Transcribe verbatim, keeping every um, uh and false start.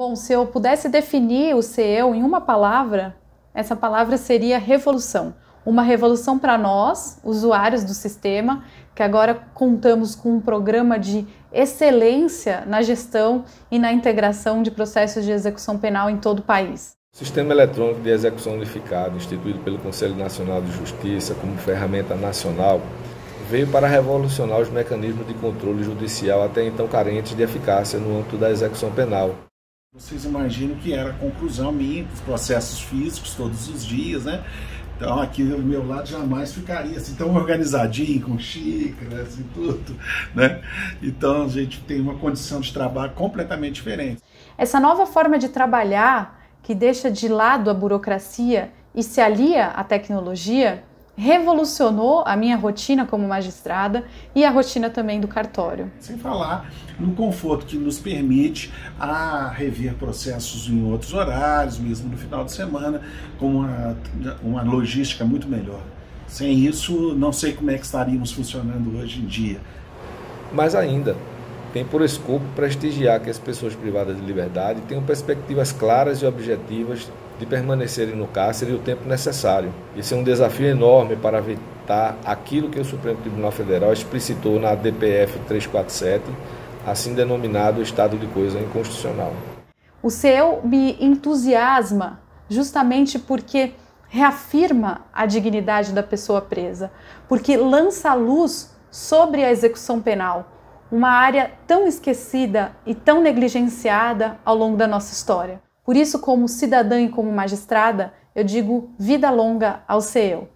Bom, se eu pudesse definir o C E U em uma palavra, essa palavra seria revolução. Uma revolução para nós, usuários do sistema, que agora contamos com um programa de excelência na gestão e na integração de processos de execução penal em todo o país. O Sistema Eletrônico de Execução Unificado, instituído pelo Conselho Nacional de Justiça como ferramenta nacional, veio para revolucionar os mecanismos de controle judicial até então carentes de eficácia no âmbito da execução penal. Vocês imaginam que era a conclusão minha, dos processos físicos todos os dias, né? Então aqui do meu lado jamais ficaria assim tão organizadinho, com xícaras e tudo, né? Então a gente tem uma condição de trabalho completamente diferente. Essa nova forma de trabalhar, que deixa de lado a burocracia e se alia à tecnologia, revolucionou a minha rotina como magistrada e a rotina também do cartório. Sem falar no conforto que nos permite a rever processos em outros horários, mesmo no final de semana, com uma, uma logística muito melhor. Sem isso, não sei como é que estaríamos funcionando hoje em dia. Mais ainda, tem por escopo prestigiar que as pessoas privadas de liberdade tenham perspectivas claras e objetivas de permanecerem no cárcere o tempo necessário. Isso é um desafio enorme para evitar aquilo que o Supremo Tribunal Federal explicitou na D P F trezentos e quarenta e sete, assim denominado estado de coisa inconstitucional. O C E U me entusiasma justamente porque reafirma a dignidade da pessoa presa, porque lança a luz sobre a execução penal, uma área tão esquecida e tão negligenciada ao longo da nossa história. Por isso, como cidadã e como magistrada, eu digo vida longa ao C E U.